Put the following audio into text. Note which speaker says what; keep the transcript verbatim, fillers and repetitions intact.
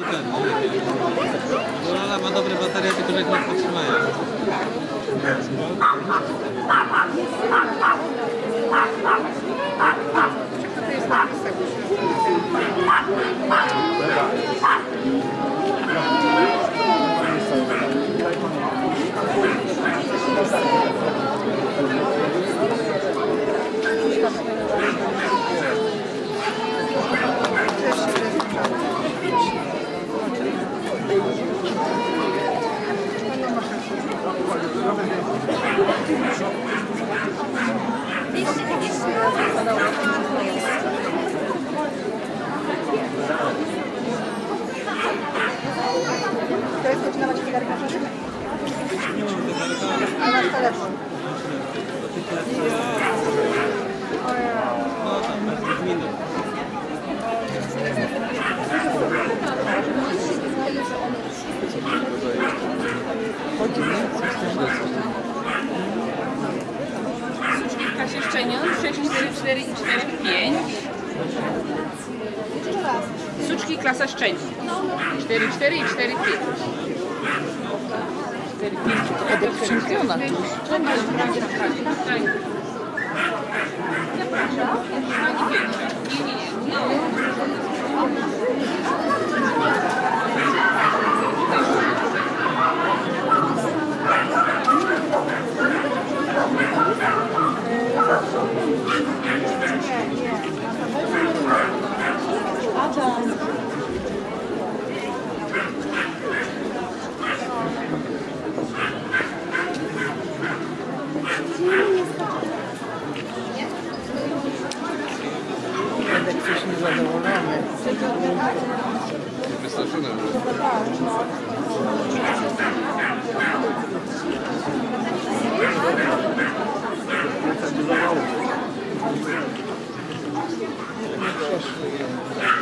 Speaker 1: ten. Bo Lala ma dobre baterie, tylko że ich nie potrzymają.
Speaker 2: To jest napisek. To jest godzina macie zegarka?
Speaker 1: Nie mam zegarka.
Speaker 2: A masz telefon?
Speaker 1: No tam bez minut.
Speaker 3: Kasia Szczenion, sześć cztery cztery i cztery pięć. Suczki klasa Szczenion. cztery cztery i cztery pięć. cztery pięć.
Speaker 2: Czempiona.
Speaker 3: Zapraszam. Pani pierwsza. Nie, nie, nie.
Speaker 2: Będę coś niezadowolony.
Speaker 1: Wystraszony.
Speaker 2: Nie przeszły.